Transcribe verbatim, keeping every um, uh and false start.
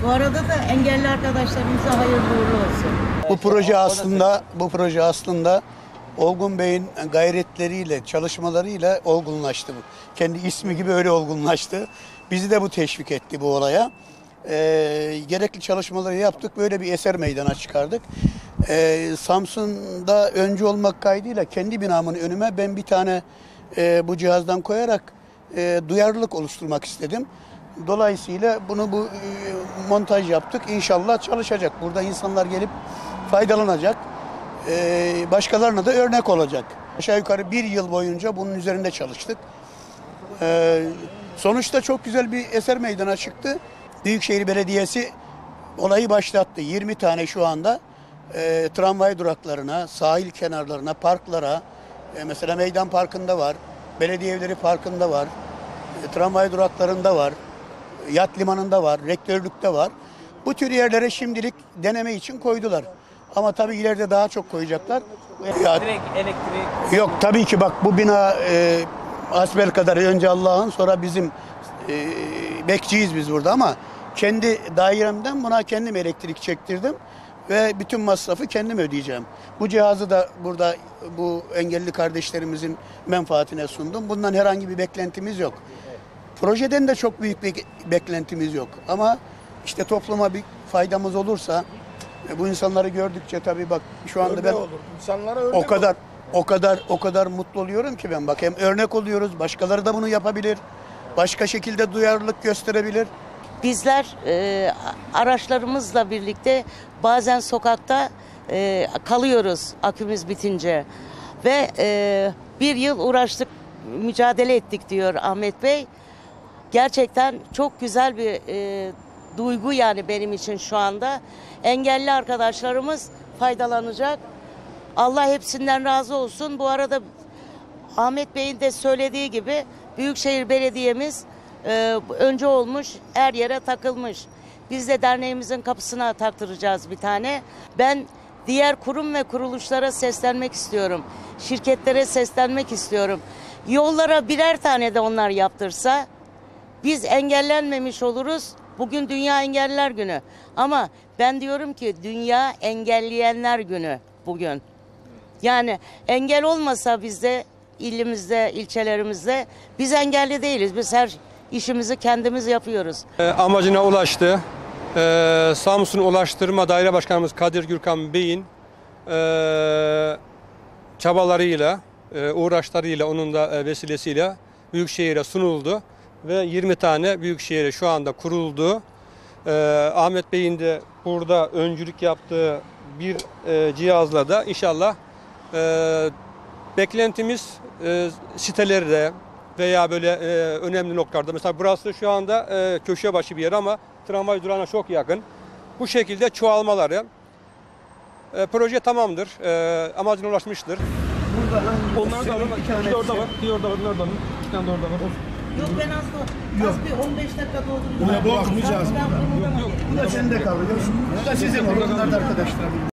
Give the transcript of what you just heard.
Bu arada da engelli arkadaşlarımıza hayırlı uğurlu olsun. Bu proje aslında bu proje aslında Olgun Bey'in gayretleriyle, çalışmalarıyla olgunlaştı. Kendi ismi gibi öyle olgunlaştı. Bizi de bu teşvik etti bu olaya. Ee, gerekli çalışmaları yaptık. Böyle bir eser meydana çıkardık. Ee, Samsun'da öncü olmak kaydıyla kendi binamın önüme ben bir tane e, bu cihazdan koyarak e, duyarlılık oluşturmak istedim. Dolayısıyla bunu bu e, montaj yaptık. İnşallah çalışacak. Burada insanlar gelip faydalanacak. E, başkalarına da örnek olacak. Aşağı yukarı bir yıl boyunca bunun üzerinde çalıştık. E, sonuçta çok güzel bir eser meydana çıktı. Büyükşehir Belediyesi olayı başlattı. yirmi tane şu anda e, tramvay duraklarına, sahil kenarlarına, parklara, e, mesela Meydan Parkı'nda var, Belediye Evleri Parkı'nda var, e, tramvay duraklarında var, yat limanında var, rektörlükte var. Bu tür yerlere şimdilik deneme için koydular. Ama tabii ileride daha çok koyacaklar. Ya, Direkt elektrik... Yok tabii ki bak bu bina e, hasbelkader önce Allah'ın sonra bizim e, bekçiyiz biz burada ama kendi dairemden buna kendim elektrik çektirdim ve bütün masrafı kendim ödeyeceğim. Bu cihazı da burada bu engelli kardeşlerimizin menfaatine sundum. Bundan herhangi bir beklentimiz yok. Projeden de çok büyük bir beklentimiz yok. Ama işte topluma bir faydamız olursa bu insanları gördükçe tabii bak şu anda ben olur. İnsanlara örnek o kadar olur. o kadar o kadar mutlu oluyorum ki ben bak hem örnek oluyoruz. Başkaları da bunu yapabilir. Başka şekilde duyarlılık gösterebilir. Bizler e, araçlarımızla birlikte bazen sokakta e, kalıyoruz akümüz bitince. Ve e, bir yıl uğraştık, mücadele ettik diyor Ahmet Bey. Gerçekten çok güzel bir e, duygu yani benim için şu anda. Engelli arkadaşlarımız faydalanacak. Allah hepsinden razı olsun. Bu arada Ahmet Bey'in de söylediği gibi Büyükşehir Belediye'miz e, önce olmuş, her yere takılmış. Biz de derneğimizin kapısına taktıracağız bir tane. Ben diğer kurum ve kuruluşlara seslenmek istiyorum. Şirketlere seslenmek istiyorum. Yollara birer tane de onlar yaptırsa biz engellenmemiş oluruz. Bugün Dünya Engelliler Günü. Ama ben diyorum ki Dünya Engelleyenler Günü bugün. Yani engel olmasa bizde, ilimizde, ilçelerimizde biz engelli değiliz. Biz her işimizi kendimiz yapıyoruz. E, amacına ulaştı. E, Samsun Ulaştırma Daire Başkanımız Kadir Gürkan Bey'in e, çabalarıyla, e, uğraşlarıyla, onun da e, vesilesiyle Büyükşehir'e sunuldu. Ve yirmi tane Büyükşehir'e şu anda kuruldu. E, Ahmet Bey'in de burada öncülük yaptığı bir e, cihazla da inşallah e, beklentimiz e, sitelerde veya böyle e, önemli noktalarda. Mesela burası şu anda e, köşe başı bir yer ama tramvay durağına çok yakın. Bu şekilde çoğalmaları. E, proje tamamdır. E, amacına ulaşmıştır. Burada onlar da var. Bir orada var. Bir orada var. Bir orada var. İki tane de orada var. Yok ben aslında az bir on beş dakika dolduracağım. Buna bırakmayacağız. Ben bunu da- Yok yok. Bu da sende kalıyor. Bu da sizin olur. Bunlar da arkadaşlar.